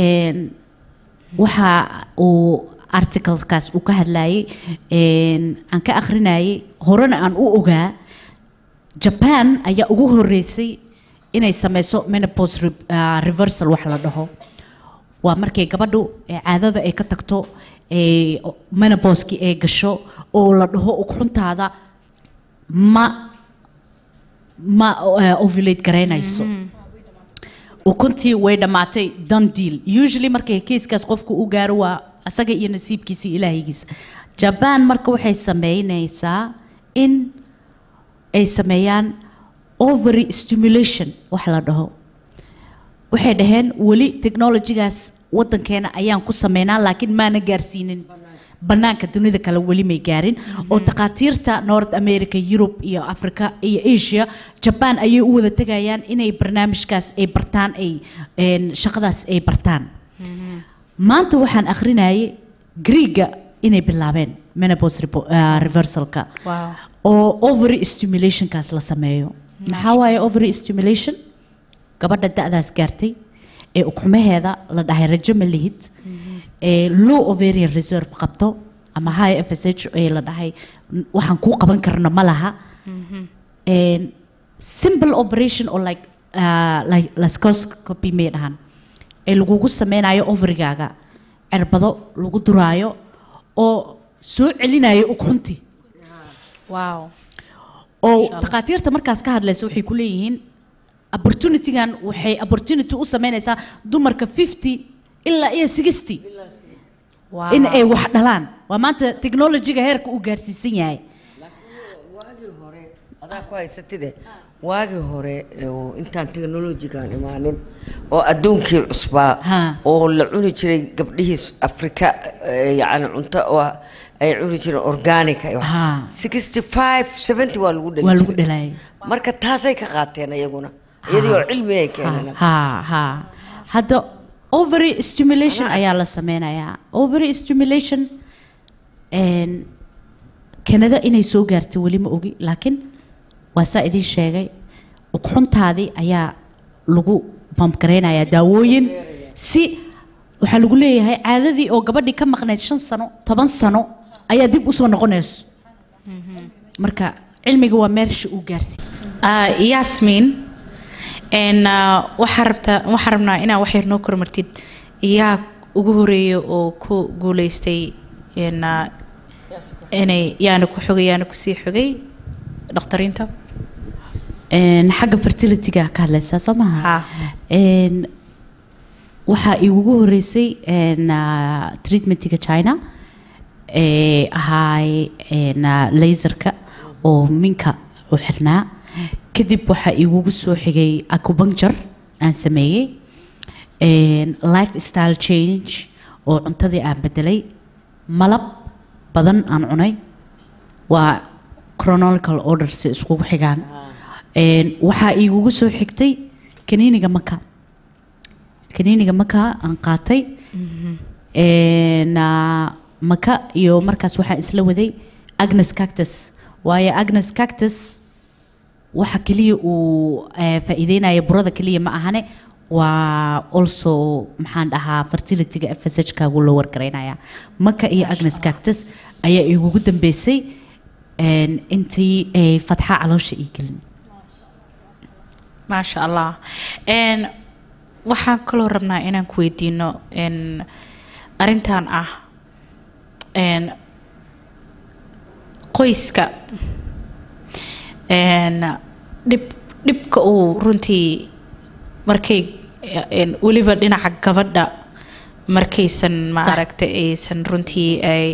Speaker 4: waxa uu articlekaas uu ka hadlayay aan ka akhrinayay horena aan u ogaa Japan ayaa ugu horeysay inay sameyso menopause reversal wax la dhaho waa markay gabadhu caadada ay ka tagto menopause-ki ay gasho oo la dhaho ukuntaada ma ovulate garaynayso ukuntii way dhamaatay done deal usually markay case-kaas qofku u gaaro waa asaga iyo nasiibkiisa ilaahigiisa Japan marka waxay sameynaysaa in ay sameeyaan ovary stimulation wax la dhaho waxay dhaheen wali technology-gaas wadankeena ayaan ku sameynaa laakiin maana gaarsiinin banaanka dunida kale wali may gaarin oo dhaqaatiirta North America Europe iyo Africa iyo Asia Japan ayay u wada tagayaan inay barnaamijkaas ay bartaan ay shaqadaas ay bartaan maanta waxaan akhrinayay Greega inay bilaabeen menopause reversalka oo ovary stimulation-kaas la sameeyo maxaa waaye ovary stimulation gabadha da'daas gaartay ee ukumaheeda la dhahay rajo ma lihid low ovarian reserve qabto ama high FSH ee la dhahay waxaan ku qaban karno ma laha simple operation or like laparoscopy may dhahan ee lagugu sameynayo ovarigaaga cirbado lagu duraayo oo soo celinayo ukunti
Speaker 2: wow
Speaker 4: oo dhaqaatiirta markaas ka hadlayso waxay ku leeyihiin opportunity-gan waxay opportunity u sameynaysaa dumarka 50 ilaa iyo 60 in ay wax dhalaan waa maanta technology-ga heerka uu gaarsiisan yahay
Speaker 1: waagii hore adaa ku haysatide waagii hore intaan technology-gan imaanin oo adduunkii cusbaa oo la cuni jiray gabdhihii Afrika yani cunto oo ay cuni jireen organic 65 70 waa lagu dhalay marka taasay ka qaateen ayaguna iyadoo cilmi ay keeneen
Speaker 4: hadda ovary stimulation ayaa la sameynayaa ovary stimulation Canada inay soo gaartay wali ma ogi laakiin waa saa idin sheegay ukuntaadii ayaa lagu pump gareynayaa daawooyin si waxa lagu leeyahay caadadii oo gabadhii ka maqneyd 5 sano 10 sano ayaa dib u soo noqonayso marka cilmiga waa meesha uu gaarsiiyay
Speaker 2: Yasmin waxaan rabnaa inaan wax yar noo kormartid yaa ugu horeeyo oo ku guuleystay inay yaana ku xogay yaana ku sii xogay dhaqtariinta
Speaker 4: xagga fertility-ga ka hadlaysaa soo maaha waxaa iigu horeysay treatment-ga China ahay laserka oo minka u xirnaa kadib waxaa iigu soo xigay acupuncture aan sameeyay lifestyle change oo cuntadii aan bedelay malab badan aan cunay waa chronological order si isku xigaan waxaa iigu soo xigtay kaniiniga maka aan qaatay maka iyo markaas waxaan isla waday Agnes Cactus waayo Agnes Cactus waxa kaliya uu faa'iideynaya burada kaliya ma ahane waa also maxaan dhahaa fertility-ga FSH-kaagu loo wargareynaya maka iyo Agnes Cactus ayaa iigu dambeysay intii fatxa caloosha ii gelin
Speaker 2: maasha allah waxaan kaloo rabnaa inaan ku weydiino arintan ah qoyska dhibka uu runtii markay weliba dhinaca gabadha markaysan maaragtay aysan runtii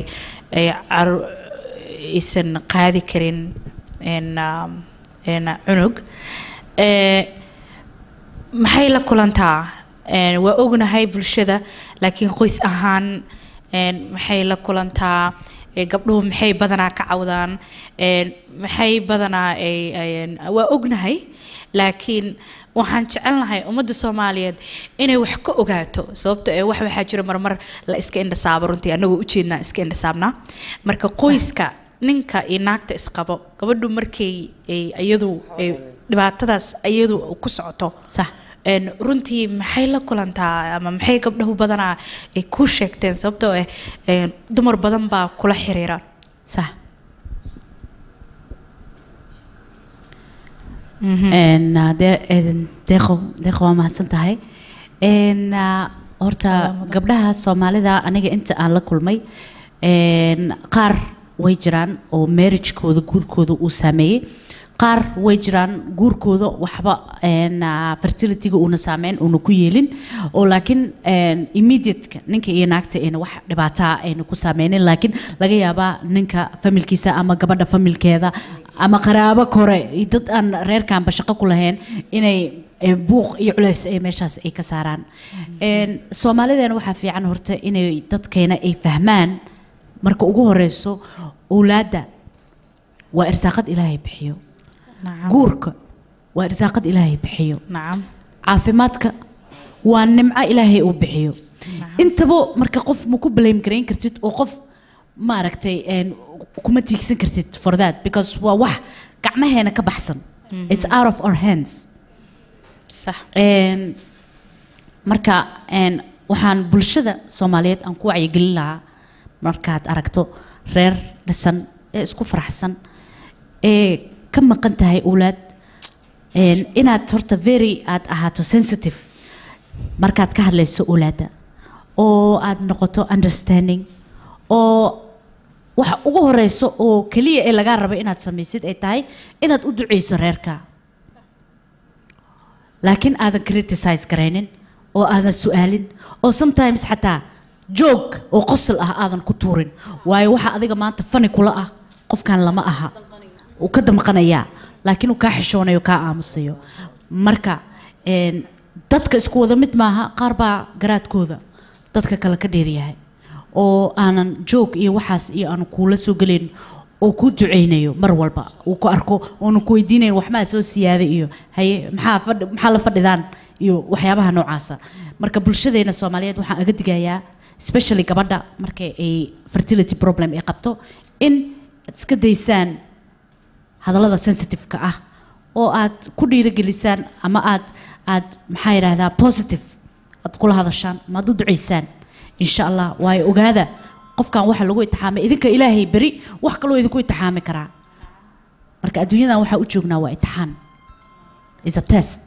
Speaker 2: aysan qaadi karin cunug maxay la kulantaa waa ognahay bulshada laakiin qoys ahaan maxay la kulantaa gabdhuhu maxay badanaa ka cawdaan maxay badanaa waa ognahay laakiin waxaan jecelnahay ummadda Soomaaliyeed inay wax ka ogaato sababtoo ah waxa jira marmar la iska indhasaabo runtii anagoo u jeednaa iska indhasaabnaa marka qoyska ninka iyo naagta isqabo gabadhu markay iyadu dhibaatadaas iyadu ku socoto
Speaker 4: sax
Speaker 2: runtii maxay la kulantaa ama maxay gabdhahu badanaa ay ku sheegteen sababtoo ah dumar badan baa kula xiriira
Speaker 4: sax deeqo waa mahadsan tahay horta gabdhaha Soomaalida aniga inta aan la kulmay qaar way jiraan oo marriage-kooda guurkooda uu saameeyay qaar way jiraan guurkooda waxba fertility-ga uuna saameyn uuna ku yeelin oo laakiin immediate ninka iyo naagta ayna wax dhibaato ah ayna ku saameynin laakiin laga yaabaa ninka familkiisa ama gabadha familkeeda ama qaraabo kore dad aan reerkanba shaqo ku lahayn inay buuq iyo culays ay meeshaas ay ka saaraan Soomaalideena waxaa fiican horta inay dadkeena ay fahmaan marka ugu horeyso awlaada waa irsaaqad Ilaahay bixiyo guurka waa irsaaqad Ilaahay bixiyo caafimaadka waa nimco Ilaahay uu bixiyo intaba marka qof ma ku blame gareyn kartid oo qof ma aragtay kuma tiigsan kartid for that because waa wax gacmaheena ka baxsan it's out of our hands
Speaker 2: صح
Speaker 4: marka waxaan bulshada Soomaaliyeed aan ku wacyigelin lahaa markaad aragto reer dhisan ee isku faraxsan ee ka maqan tahay awlaad inaad horta very aad ahaato sensitive markaad ka hadlayso awlaada oo aad noqoto understanding oo waxa ugu horeyso oo kaliya ee laga rabo inaad samaysid ay tahay inaad u duceyso reerka laakiin aadan criticize gareynin oo aadan su'aalin oo sometimes xataa joog oo qosol ah aadan ku tuurin waayo waxa adiga maanta fani kula ah qofkan lama aha uu ka damqanaya laakiin uu ka xishoonayo ka aamusayo marka dadka isku wada mid maaha qaar baa garaadkooda dadka kale ka dheeriyahay oo aanan joog iyo waxaas iyo aan kula soo galeen oo ku duceynayo mar walba uu ku arko oo ku weydiinayn wax ma soo siyaaday iyo haye maxaa la fadhidaan iyo waxyaabaha noocaasa marka bulshadeena Soomaaliyeed waxaan aga digayaa especially gabadha marka ay fertility problem ay qabto in iska daysaan hadallada sensitive ka ah oo aad ku dhiirigelisaan ama aad maxay yiraahdaa positive aad kula hadashaan ma aad u duceysaan insha Allah way ogaada qofkan waxa lagu itixaamay idinka Ilaahay bari wax kale oo idinku itixaami karaa marka adduunyada waxa u joognaa waa itixaan is a test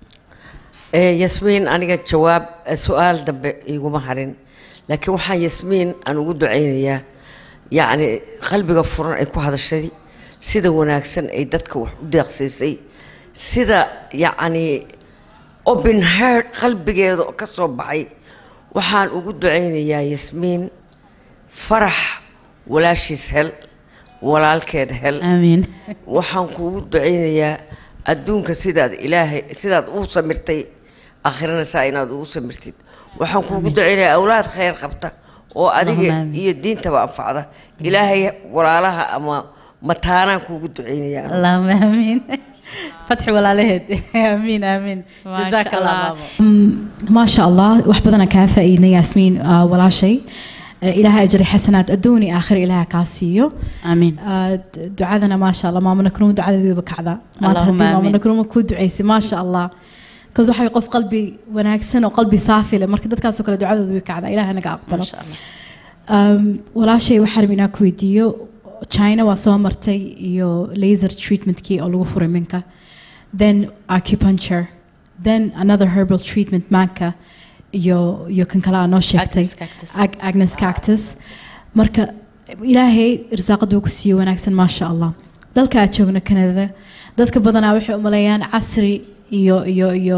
Speaker 1: Yasmin aniga jawaab su'aal dambe iguma harin laakiin waxaan Yasmin aan ugu duceynayaa yani qalbiga furan ay ku hadashay sida wanaagsan ay dadka wax u deeqsiisay sida yani open heart qalbigeeda ka soo baxay waxaan ugu duceynayaa Yasmin farax walaashiis hel walaalkeed hel
Speaker 4: amiin
Speaker 1: waxaan kuugu duceynayaa adduunka sidaad Ilaahay sidaad u samirtay aakhirana saa inaad ugu samirtid waxaan kuugu duceynayaa awlaad khayr qabta oo adiga iyo diintaba anfacda Ilaahay walaalaha ama mataanaan kuugu duceynayaa
Speaker 4: Allahumma amiin فتحي ولا لهد آمين آمين جزاك الله
Speaker 3: ما شاء الله وحبذنا كافة إينا ياسمين ولا شيء إلها أجر حسنات أدوني آخر إلها كاسيو
Speaker 4: آمين
Speaker 3: دعاءنا ما شاء الله ما منكرم دعاء ذي بكعذا ما تهدي ما منكرم كود عيسي ما شاء الله كذا حي يقف قلبي وناكسن وقلبي صافي لما كنت كاسو كل دعاء ذي بكعذا إلها أنا قابله
Speaker 4: ما شاء الله
Speaker 3: ولا شيء وحرمنا كويديو China waa soo martay iyo laser treatment kii oo lagu furay minka then acupuncture then another herbal treatment manka iyo kan kale noo sheegtay Agnes cactus marka ilaahay irsaaqadu ku siiyo wanaagsan ma sha Allah dalka aad joogna Canada dadka badanaa waxay u maleeyaan casri iyo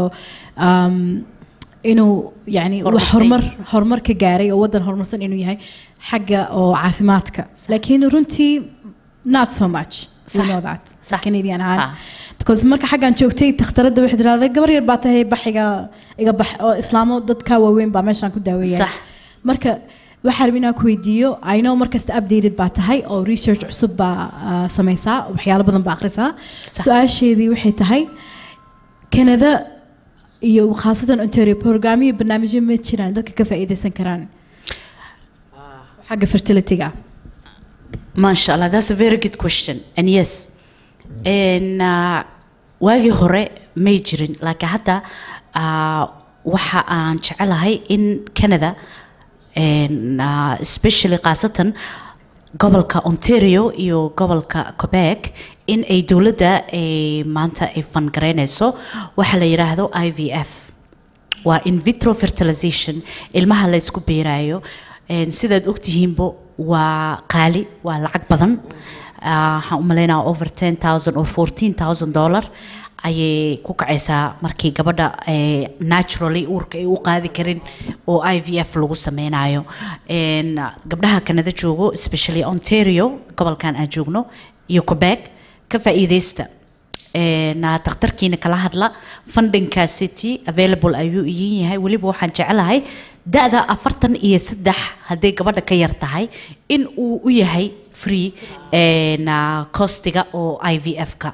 Speaker 3: inuu yani wax horumar ka gaaray oo wadan horumarsan inuu yahay xagga oo caafimaadka laakiin runtii not so much we know that Canadian because marka xaggan joogtay takhtarada waxay tiraahday gabar yar baa tahay baxiga iga bax oo islaamo dadka waaweyn baa meeshan ku daaweeyay
Speaker 4: صح
Speaker 3: marka waxaan rabaa inaan ku weydiiyo I know markasta updated baa tahay oo research cusub baa samaysaa waxyaalo badan baa akhrisaa su'aasheedii waxay tahay Canada iyo khaasatan Ontario programyo barnaamijyo ma jiraan dadka ka faa'iideysan karaan xagga fertility-ga
Speaker 4: ما شاء الله that's a very good question and yes and waagi hore may jirin laakiin hadda waxa aan jecelahay in Canada and especially qaasatan gobolka Ontario iyo gobolka Quebec in ay dawladda maanta ay fan gareynayso waxa la yiraahdo IVF waa in vitro fertilization ilmaha la isku beerayo sidaad ogtihiinbo waa qaali waa lacag badan waxaan u maleynaa over $10,000 or $14,000 ayay ku kacaysaa markii gabadha naturally uurka ay u qaadi karin oo IVF lagu sameynayo gabdhaha Canada joogo especially Ontario gobolkan aan joogno iyo Quebec ka faa'iideysta takhtarkiina kala hadla fundingka city available ayuu yahay waliba waxaan jecelahay da'da 43 haday gabadha ka yar tahay in uu u yahay free costiga oo IVF-ka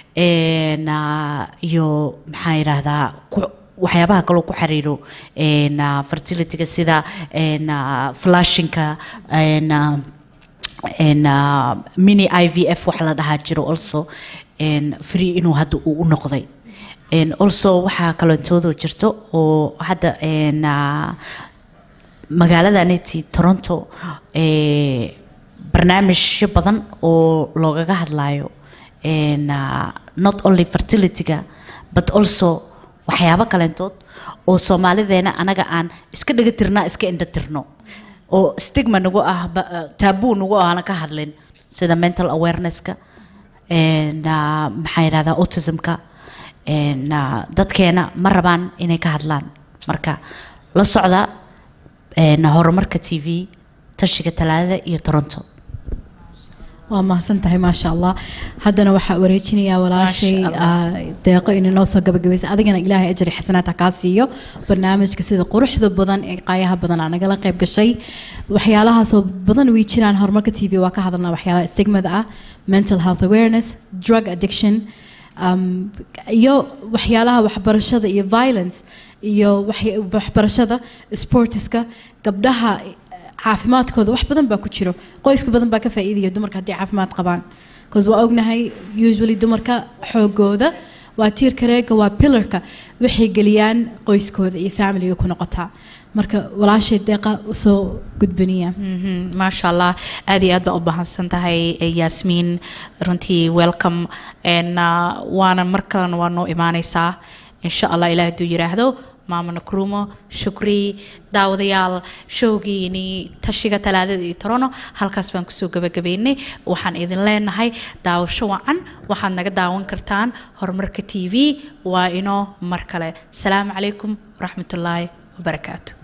Speaker 4: iyo maxaa yiraahdaa waxyaabaha kale ku xiriiro fertility-ga sida flashing-ka mini IVF wax la dhahaa jiro also free inuu hadda u noqday also waxa kale intoodo jirto oo hadda magaaladani Toronto barnaamijyo badan oo loogaga hadlayo not only fertility-ga but also waxyaabo kale intood oo Soomaalideena anaga aan iska dhiga tirnaa iska indha tirno oo stigma nagu ah taboo nagu aan ka hadlin sida mental awareness-ka maxay yiraahdaa autism-ka dadkeena ma rabaan inay ka hadlaan marka la socda horumarka TV tashiga talaadada iyo Toronto
Speaker 3: waa mahadsan tahay ma sha Allah haddana waxa wareejinayaa walaashay deeqo in noo soo gabagabaysa adigana Ilaahay ajri xasanaadka ka siiyo barnaamijka sida quruxda badan ee qaayaha badan anaga la qayb gashay waxyaalaha soo badan way jiraan horumarka TV waa ka hadalnaa waxyaalaha stigmada ah mental health awareness drug addiction iyo waxyaalaha waxbarashada iyo violence iyo waxbarashada sportiska gabdhaha caafimaadkooda wax badan baa ku jiro qoyska badan baa ka faa'iidaya dumarka haddii caafimaad qabaan because waa ognahay usually dumarka xoogooda waa tiirka reega waa pillarka waxay geliyaan qoyskooda iyo family ku noqotaa marka walaashay deeqa soo gudbaniya
Speaker 2: ما شاء الله aad baan u baahansan tahay Yasmin runtii welcome waana markan waa noo imaanaysaa insha Allah Ilaahay haduu yiraahdo Mama Nkrumah shukri daawadayaal showgiini tashiga talaadada iyo Toronto halkaas baan ku soo gabagabeynay waxaan idin leenahay daawasho wacan waxaad naga daawan kartaan horumarka TV waa inoo mar kale salaamu calaykum waraxmatullaahi wabarakaatuh